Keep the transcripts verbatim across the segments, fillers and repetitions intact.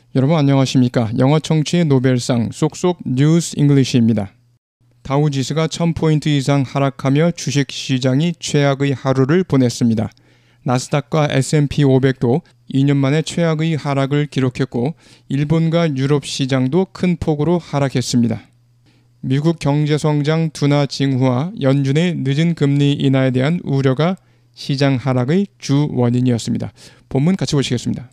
여러분 안녕하십니까? 영어 청취의 노벨상 쏙쏙 뉴스 잉글리시입니다. 다우지수가 천 포인트 이상 하락하며 주식시장이 최악의 하루를 보냈습니다. 나스닥과 에스 앤 피 오백도 이 년 만에 최악의 하락을 기록했고 일본과 유럽 시장도 큰 폭으로 하락했습니다. 미국 경제성장 둔화 징후와 연준의 늦은 금리 인하에 대한 우려가 시장 하락의 주 원인이었습니다. 본문 같이 보시겠습니다.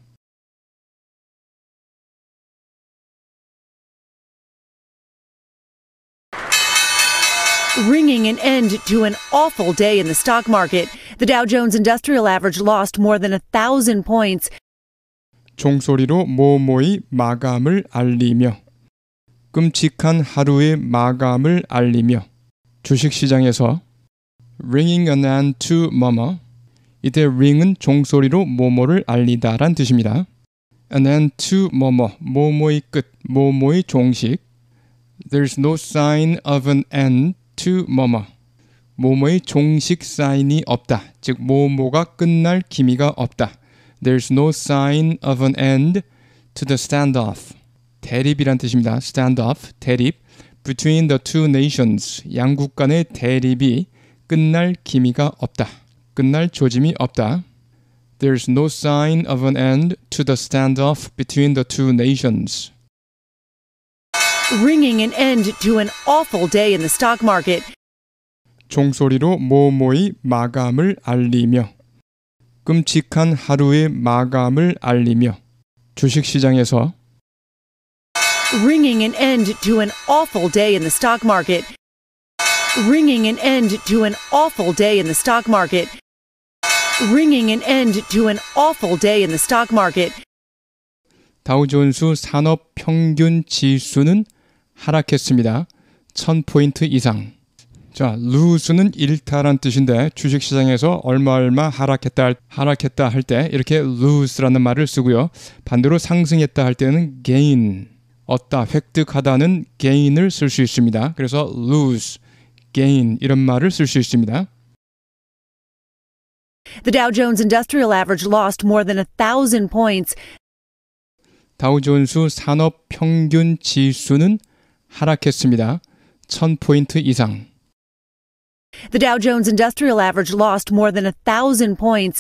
Ringing an end to an awful day in the stock market. The Dow Jones Industrial Average lost more than a thousand points. 종소리로 모모의 마감을 알리며 끔찍한 하루의 마감을 알리며 주식시장에서 ringing an end to 뭐뭐 이때 ring은 종소리로 모모를 알리다란 뜻입니다. an end to 뭐뭐 모모의 끝, 모모의 종식 There's no sign of an end to 뭐뭐 모모의 종식 사인이 없다. 즉 모모가 끝날 기미가 없다. There's no sign of an end to the standoff. 대립이란 뜻입니다. standoff, 대립. Between the two nations. 양국 간의 대립이 끝날 기미가 없다. 끝날 조짐이 없다. There's no sign of an end to the standoff between the two nations. Ringing an end to an awful day in the stock market. 종소리로 모모의 마감을 알리며 끔찍한 하루의 마감을 알리며 주식시장에서 Ringing an end to an awful day in the stock market. Ringing an end to an awful day in the stock market. Ringing an end to an awful day in the stock market. 다우존스 산업 평균 지수는 하락했습니다. 천 포인트 이상. 자, 루스는 잃다란 뜻인데 주식시장에서 얼마 얼마 하락했다, 하락했다 할 때 이렇게 lose라는 말을 쓰고요. 반대로 상승했다 할 때는 gain, 얻다, 획득하다는 gain을 쓸 수 있습니다. 그래서 lose, gain 이런 말을 쓸 수 있습니다. The Dow Jones Industrial Average lost more than a thousand points. 다우존스 산업 평균 지수는 하락했습니다. 천 포인트 이상. The Dow Jones Industrial Average lost more than a thousand points.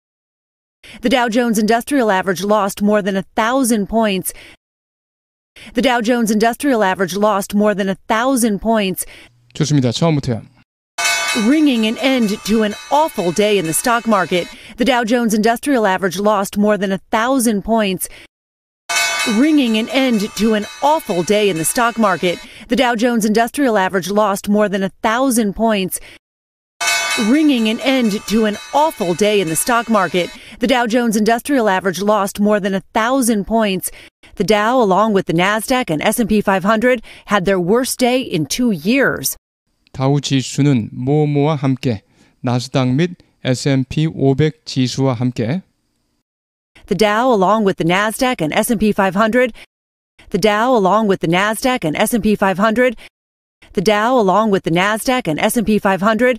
The Dow Jones Industrial Average lost more than a thousand points. The Dow Jones Industrial Average lost more than a thousand points. 좋습니다. 처음부터요. Ringing an end to an awful day in the stock market. The Dow Jones Industrial Average lost more than a thousand points. Ringing an end to an awful day in the stock market. The Dow Jones Industrial Average lost more than a thousand points. Ringing an end to an awful day in the stock market. The Dow Jones Industrial Average lost more than a thousand points. The Dow, along with the Nasdaq and S and P five hundred, had their worst day in two years. 다우 지수는 모모와 함께 나스닥 및 에스 앤 피 오백 지수와 함께 The Dow, along with the Nasdaq and S and P five hundred, the Dow, along with the Nasdaq and S and P five hundred, the Dow, along with the Nasdaq and S and P five hundred,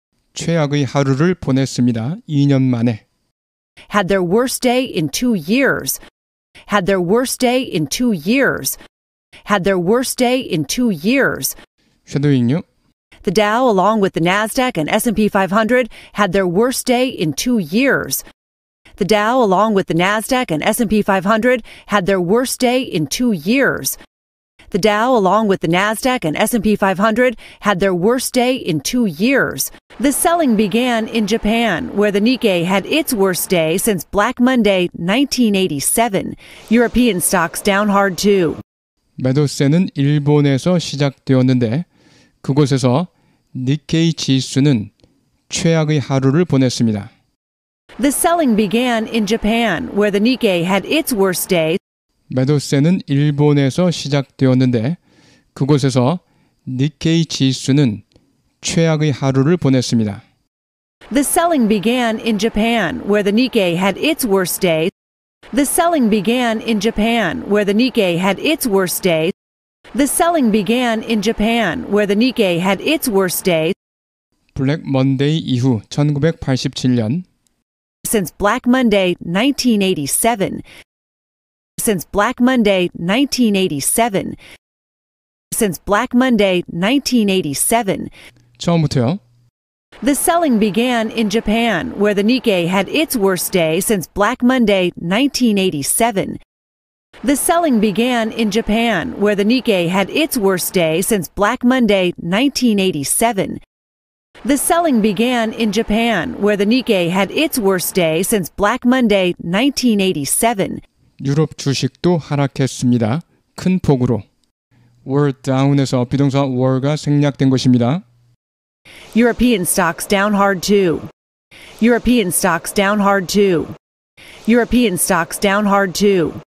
최악의 하루를 보냈습니다. 이 년 만에. had their worst day in two years. Had their worst day in two years. Had their worst day in two years. 쉐도잉요. The Dow, along with the Nasdaq and S and P five hundred, had their worst day in two years. The Dow, along with the Nasdaq and S and P five hundred, had their worst day in two years. The Dow, along with the Nasdaq and S and P five hundred, had their worst day in two years. The selling began in Japan, where the Nikkei had its worst day since Black Monday, nineteen eighty-seven. European stocks down hard too. 매도세는 일본에서 시작되었는데 그곳에서 니케이 지수는 최악의 하루를 보냈습니다. The selling began in Japan, where the Nikkei had its worst day. 매도세는 일본에서 시작되었는데 그곳에서 니케이 지수는 최악의 하루를 보냈습니다. The selling began in Japan, where the Nikkei had its worst day. The selling began in Japan, where the Nikkei had its worst day. The selling began in Japan, where the Nikkei had its worst day. 블랙 먼데이 이후 천구백팔십칠 년 Since Black Monday, nineteen eighty-seven. since Black Monday nineteen eighty-seven. Since Black Monday nineteen eighty-seven. 처음부터요. The selling began in Japan, where the Nikkei had its worst day since Black Monday nineteen eighty-seven. The selling began in Japan, where the Nikkei had its worst day since Black Monday nineteen eighty-seven. The selling began in Japan, where the Nikkei had its worst day since Black Monday nineteen eighty-seven. 유럽 주식도 하락했습니다. 큰 폭으로. were down에서 비동사 were가 생략된 것입니다. European stocks down hard too. European stocks down hard too. European stocks down hard too.